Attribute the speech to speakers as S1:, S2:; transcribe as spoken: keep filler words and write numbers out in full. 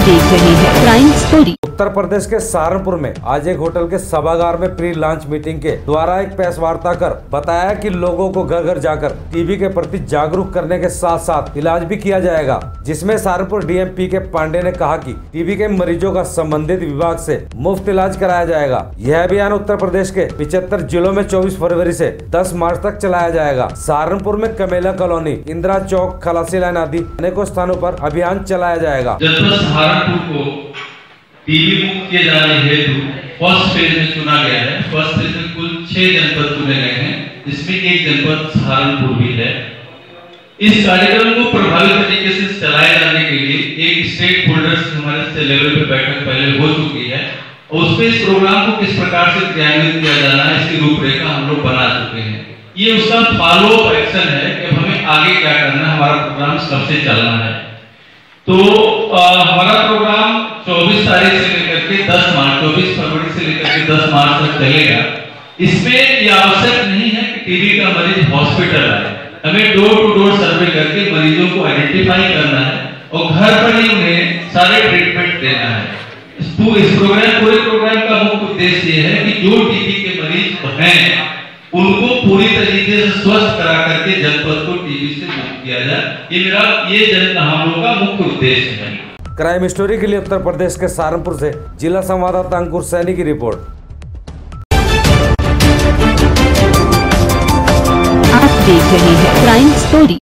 S1: देख रहे हैं क्राइम स्टोरी।
S2: उत्तर प्रदेश के सहारनपुर में आज एक होटल के सभागार में प्री लॉन्च मीटिंग के द्वारा एक प्रेस वार्ता कर बताया कि लोगों को घर घर जाकर टीबी के प्रति जागरूक करने के साथ साथ इलाज भी किया जाएगा, जिसमें सहारनपुर डीएम पी के पांडे ने कहा कि टीबी के मरीजों का संबंधित विभाग से मुफ्त इलाज कराया जाएगा। यह अभियान उत्तर प्रदेश के पिछहत्तर जिलों में चौबीस फरवरी से दस मार्च तक चलाया जाएगा। सहारनपुर में कमेला कॉलोनी, इंदिरा चौक, खलासी लाइन आदि अनेकों स्थानों पर अभियान चलाया जाएगा।
S3: सहारनपुर को टीबी मुक्त किए जाने हेतु फर्स्ट फेज में चुना गया है। फर्स्ट फेज में कुल छह जनपद चुने गए हैं, जिसमें एक जनपद सहारनपुर भी है। इस कार्यक्रम को प्रभावी तरीके से चलाए जाने के लिए एक स्टेक होल्डर्स हमारे लेवल पे बैठक पहले हो चुकी है और उसमें इस प्रोग्राम को किस प्रकार से क्रियान्वित किया जाना है इसकी रूपरेखा हम लोग बना चुके हैं। ये उसका फॉलो अप एक्शन है कि हमें आगे क्या करना है, हमारा प्रोग्राम कब से चलना है। तो आ, हमारा प्रोग्राम चौबीस तारीख से लेकर के दस मार्च चौबीस फरवरी से लेकर के दस मार्च तक चलेगा। इसमें यह आवश्यक नहीं है कि टीबी का मरीज हॉस्पिटल आए, हमें डोर टू डोर सर्वे करके मरीजों को आइडेंटिफाई करना है और घर पर ही उन्हें सारे ट्रीटमेंट देना है। इस, इस प्रोग्राम पूरे प्रोग्राम का मुख्य उद्देश्य ये है कि जो टीबी के मरीज हैं उनको पूरी तरीके से स्वस्थ करा करके जनपद को टीबी से मुक्त किया जाए। ये मेरा ये जन हम लोगों का मुख्य उद्देश्य है।
S2: क्राइम स्टोरी के लिए उत्तर प्रदेश के सहारनपुर से जिला संवाददाता अंकुर सैनी की रिपोर्ट।
S1: आप देख रहे हैं क्राइम स्टोरी।